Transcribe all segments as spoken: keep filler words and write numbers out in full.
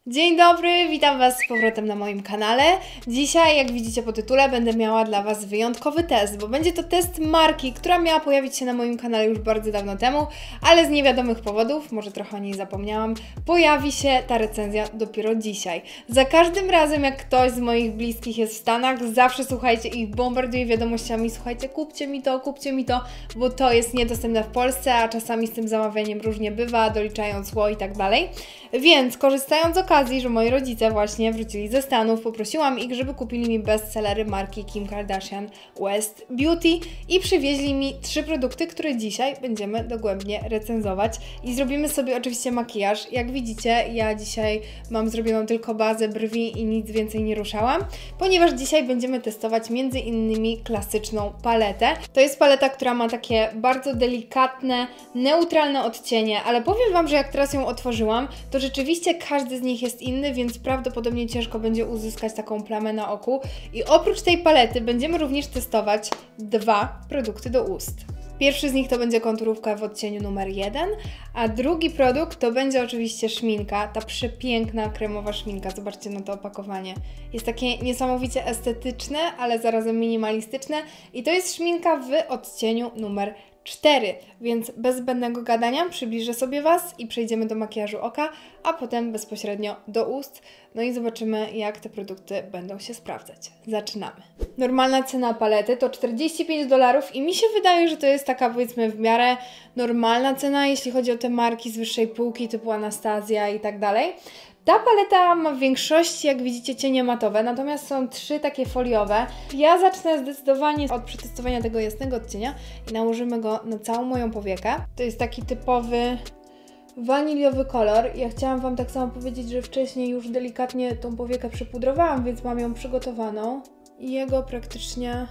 Dzień dobry, witam Was z powrotem na moim kanale. Dzisiaj, jak widzicie po tytule, będę miała dla Was wyjątkowy test, bo będzie to test marki, która miała pojawić się na moim kanale już bardzo dawno temu, ale z niewiadomych powodów, może trochę o niej zapomniałam, pojawi się ta recenzja dopiero dzisiaj. Za każdym razem, jak ktoś z moich bliskich jest w Stanach, zawsze słuchajcie, ich bombarduję wiadomościami, słuchajcie, kupcie mi to, kupcie mi to, bo to jest niedostępne w Polsce, a czasami z tym zamawianiem różnie bywa, doliczając cło i tak dalej. Więc korzystając z okazji, że moi rodzice właśnie wrócili ze Stanów, poprosiłam ich, żeby kupili mi bestsellery marki Kim Kardashian West Beauty i przywieźli mi trzy produkty, które dzisiaj będziemy dogłębnie recenzować i zrobimy sobie oczywiście makijaż. Jak widzicie, ja dzisiaj mam zrobioną tylko bazę, brwi i nic więcej nie ruszałam, ponieważ dzisiaj będziemy testować między innymi klasyczną paletę. To jest paleta, która ma takie bardzo delikatne, neutralne odcienie, ale powiem Wam, że jak teraz ją otworzyłam, to rzeczywiście każdy z nich jest inny, więc prawdopodobnie ciężko będzie uzyskać taką plamę na oku. I oprócz tej palety będziemy również testować dwa produkty do ust. Pierwszy z nich to będzie konturówka w odcieniu numer jeden, a drugi produkt to będzie oczywiście szminka, ta przepiękna kremowa szminka. Zobaczcie na to opakowanie. Jest takie niesamowicie estetyczne, ale zarazem minimalistyczne i to jest szminka w odcieniu numer cztery, więc bez zbędnego gadania przybliżę sobie Was i przejdziemy do makijażu oka, a potem bezpośrednio do ust. No i zobaczymy, jak te produkty będą się sprawdzać. Zaczynamy. Normalna cena palety to czterdzieści pięć dolarów i mi się wydaje, że to jest taka, powiedzmy, w miarę normalna cena, jeśli chodzi o te marki z wyższej półki typu Anastasia i tak dalej. Ta paleta ma w większości, jak widzicie, cienie matowe, natomiast są trzy takie foliowe. Ja zacznę zdecydowanie od przetestowania tego jasnego odcienia i nałożymy go na całą moją powiekę. To jest taki typowy waniliowy kolor. Ja chciałam Wam tak samo powiedzieć, że wcześniej już delikatnie tą powiekę przypudrowałam, więc mam ją przygotowaną i jego praktycznie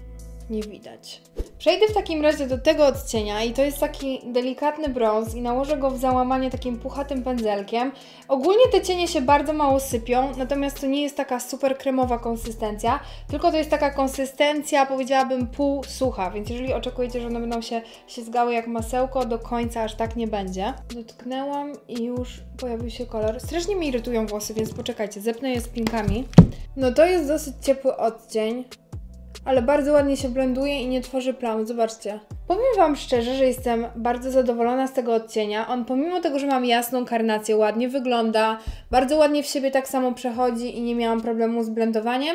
nie widać. Przejdę w takim razie do tego odcienia i to jest taki delikatny brąz i nałożę go w załamanie takim puchatym pędzelkiem. Ogólnie te cienie się bardzo mało sypią, natomiast to nie jest taka super kremowa konsystencja, tylko to jest taka konsystencja, powiedziałabym, półsucha, więc jeżeli oczekujecie, że one będą się ślizgały jak masełko, do końca aż tak nie będzie. Dotknęłam i już pojawił się kolor. Strasznie mi irytują włosy, więc poczekajcie, zepnę je spinkami. No to jest dosyć ciepły odcień, ale bardzo ładnie się blenduje i nie tworzy plam. Zobaczcie. Powiem Wam szczerze, że jestem bardzo zadowolona z tego odcienia. On pomimo tego, że mam jasną karnację, ładnie wygląda, bardzo ładnie w siebie tak samo przechodzi i nie miałam problemu z blendowaniem.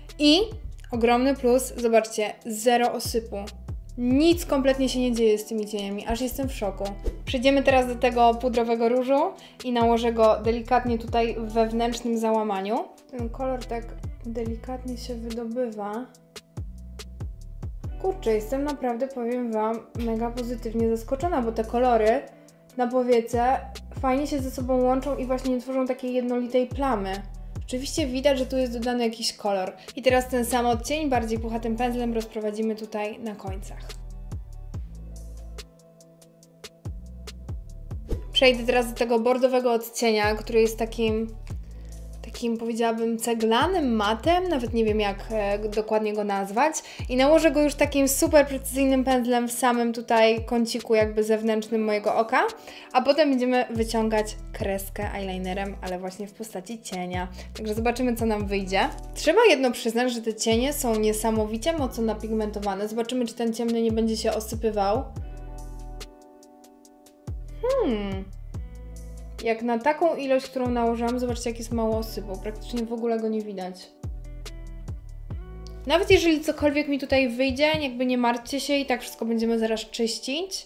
I ogromny plus, zobaczcie, zero osypu. Nic kompletnie się nie dzieje z tymi cieniami, aż jestem w szoku. Przejdziemy teraz do tego pudrowego różu i nałożę go delikatnie tutaj w wewnętrznym załamaniu. Ten kolor tak delikatnie się wydobywa. Kurczę, jestem naprawdę, powiem Wam, mega pozytywnie zaskoczona, bo te kolory na powiece fajnie się ze sobą łączą i właśnie nie tworzą takiej jednolitej plamy. Oczywiście widać, że tu jest dodany jakiś kolor. I teraz ten sam odcień, bardziej puchatym pędzlem, rozprowadzimy tutaj na końcach. Przejdę teraz do tego bordowego odcienia, który jest takim... takim, powiedziałabym, ceglanym matem, nawet nie wiem jak e, dokładnie go nazwać, i nałożę go już takim super precyzyjnym pędzlem w samym tutaj kąciku jakby zewnętrznym mojego oka, a potem będziemy wyciągać kreskę eyelinerem, ale właśnie w postaci cienia. Także zobaczymy, co nam wyjdzie. Trzeba jedno przyznać, że te cienie są niesamowicie mocno napigmentowane. Zobaczymy, czy ten ciemny nie będzie się osypywał. Hmm... Jak na taką ilość, którą nałożyłam, zobaczcie, jak jest mało osypu. Praktycznie w ogóle go nie widać. Nawet jeżeli cokolwiek mi tutaj wyjdzie, jakby nie martwcie się i tak wszystko będziemy zaraz czyścić.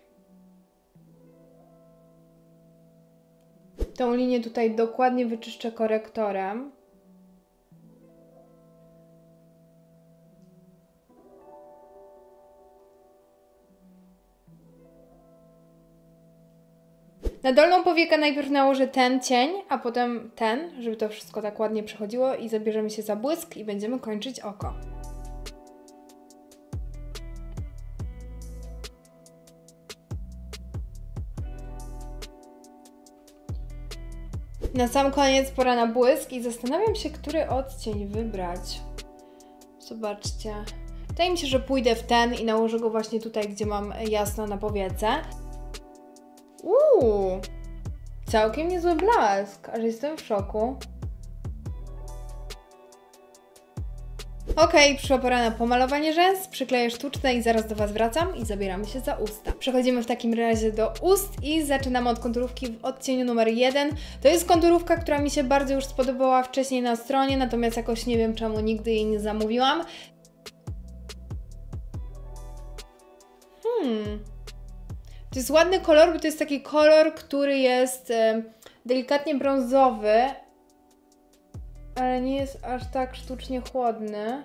Tą linię tutaj dokładnie wyczyszczę korektorem. Na dolną powiekę najpierw nałożę ten cień, a potem ten, żeby to wszystko tak ładnie przechodziło i zabierzemy się za błysk i będziemy kończyć oko. Na sam koniec pora na błysk i zastanawiam się, który odcień wybrać. Zobaczcie. Wydaje mi się, że pójdę w ten i nałożę go właśnie tutaj, gdzie mam jasno na powiece. Uuu, Całkiem niezły blask, aż jestem w szoku. Ok, przyszła pora na pomalowanie rzęs, przykleję sztuczne i zaraz do Was wracam i zabieramy się za usta. Przechodzimy w takim razie do ust i zaczynamy od konturówki w odcieniu numer jeden. To jest konturówka, która mi się bardzo już spodobała wcześniej na stronie, natomiast jakoś nie wiem czemu nigdy jej nie zamówiłam. Hmm... To jest ładny kolor, bo to jest taki kolor, który jest e, delikatnie brązowy, ale nie jest aż tak sztucznie chłodny.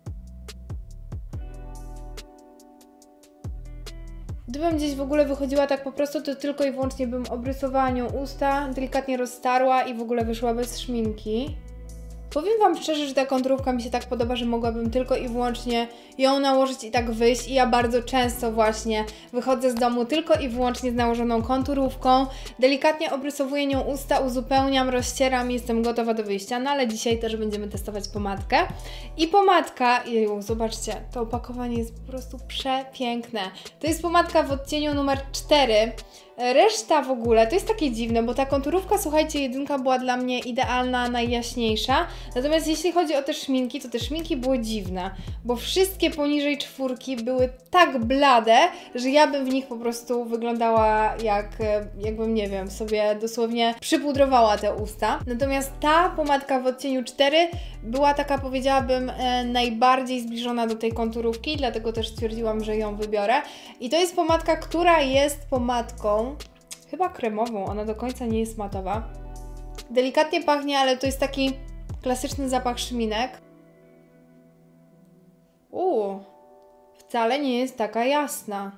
Gdybym gdzieś w ogóle wychodziła tak po prostu, to tylko i wyłącznie bym obrysowała nią usta, delikatnie roztarła i w ogóle wyszła bez szminki. Powiem Wam szczerze, że ta konturówka mi się tak podoba, że mogłabym tylko i wyłącznie ją nałożyć i tak wyjść i ja bardzo często właśnie wychodzę z domu tylko i wyłącznie z nałożoną konturówką, delikatnie obrysowuję nią usta, uzupełniam, rozcieram i jestem gotowa do wyjścia, no ale dzisiaj też będziemy testować pomadkę. I pomadka, jeju, zobaczcie, to opakowanie jest po prostu przepiękne. To jest pomadka w odcieniu numer cztery. Reszta w ogóle to jest takie dziwne, bo ta konturówka, słuchajcie, jedynka była dla mnie idealna, najjaśniejsza. Natomiast jeśli chodzi o te szminki, to te szminki były dziwne, bo wszystkie poniżej czwórki były tak blade, że ja bym w nich po prostu wyglądała jak, jakbym, nie wiem, sobie dosłownie przypudrowała te usta. Natomiast ta pomadka w odcieniu cztery była taka, powiedziałabym, e, najbardziej zbliżona do tej konturówki, dlatego też stwierdziłam, że ją wybiorę. I to jest pomadka, która jest pomadką chyba kremową, ona do końca nie jest matowa. Delikatnie pachnie, ale to jest taki klasyczny zapach szminek. Uuu, wcale nie jest taka jasna.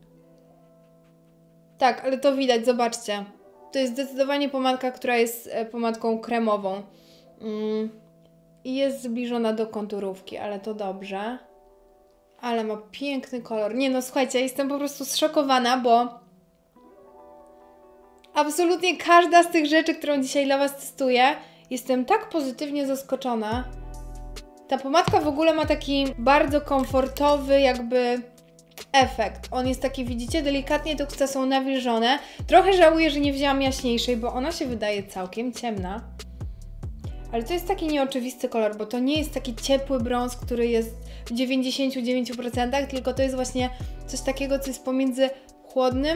Tak, ale to widać, zobaczcie. To jest zdecydowanie pomadka, która jest pomadką kremową. Mm. I jest zbliżona do konturówki, ale to dobrze. Ale ma piękny kolor. Nie no, słuchajcie, jestem po prostu zszokowana, bo absolutnie każda z tych rzeczy, którą dzisiaj dla Was testuję, jestem tak pozytywnie zaskoczona. Ta pomadka w ogóle ma taki bardzo komfortowy jakby efekt. On jest taki, widzicie, delikatnie te usta są nawilżone. Trochę żałuję, że nie wzięłam jaśniejszej, bo ona się wydaje całkiem ciemna. Ale to jest taki nieoczywisty kolor, bo to nie jest taki ciepły brąz, który jest w dziewięćdziesięciu dziewięciu procentach, tylko to jest właśnie coś takiego, co jest pomiędzy chłodnym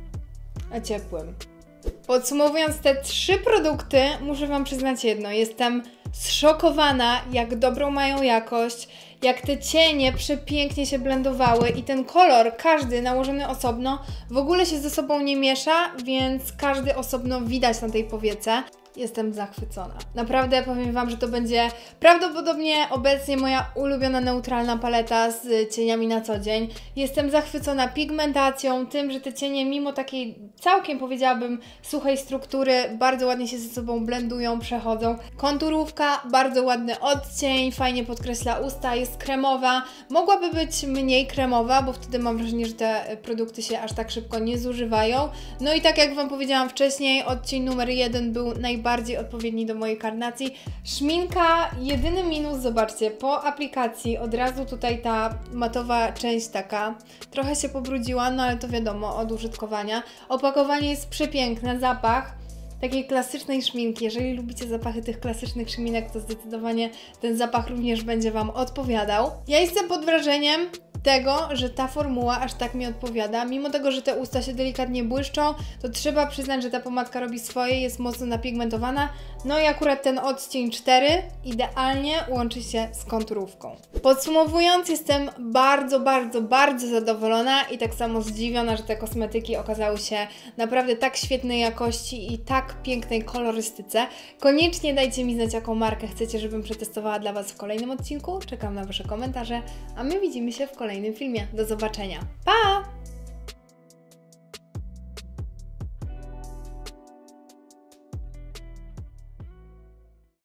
a ciepłym. Podsumowując te trzy produkty, muszę Wam przyznać jedno. Jestem zszokowana, jak dobrą mają jakość, jak te cienie przepięknie się blendowały i ten kolor, każdy nałożony osobno, w ogóle się ze sobą nie miesza, więc każdy osobno widać na tej powiece. Jestem zachwycona. Naprawdę powiem Wam, że to będzie prawdopodobnie obecnie moja ulubiona neutralna paleta z cieniami na co dzień. Jestem zachwycona pigmentacją, tym, że te cienie mimo takiej całkiem, powiedziałabym, suchej struktury bardzo ładnie się ze sobą blendują, przechodzą. Konturówka, bardzo ładny odcień, fajnie podkreśla usta, jest kremowa. Mogłaby być mniej kremowa, bo wtedy mam wrażenie, że te produkty się aż tak szybko nie zużywają. No i tak jak Wam powiedziałam wcześniej, odcień numer jeden był najbardziej bardziej odpowiedni do mojej karnacji. Szminka, jedyny minus, zobaczcie, po aplikacji od razu tutaj ta matowa część taka trochę się pobrudziła, no ale to wiadomo, od użytkowania. Opakowanie jest przepiękne, zapach takiej klasycznej szminki. Jeżeli lubicie zapachy tych klasycznych szminek, to zdecydowanie ten zapach również będzie Wam odpowiadał. Ja jestem pod wrażeniem tego, że ta formuła aż tak mi odpowiada. Mimo tego, że te usta się delikatnie błyszczą, to trzeba przyznać, że ta pomadka robi swoje, jest mocno napigmentowana. No i akurat ten odcień cztery idealnie łączy się z konturówką. Podsumowując, jestem bardzo, bardzo, bardzo zadowolona i tak samo zdziwiona, że te kosmetyki okazały się naprawdę tak świetnej jakości i tak pięknej kolorystyce. Koniecznie dajcie mi znać, jaką markę chcecie, żebym przetestowała dla Was w kolejnym odcinku. Czekam na Wasze komentarze, a my widzimy się w kolejnym filmie. Do zobaczenia. Pa!